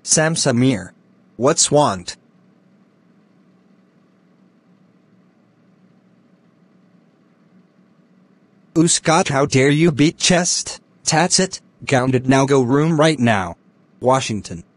Sam Samir. What's want? Scott, how dare you beat chest? That's it, Gounded, now go room right now. Washington.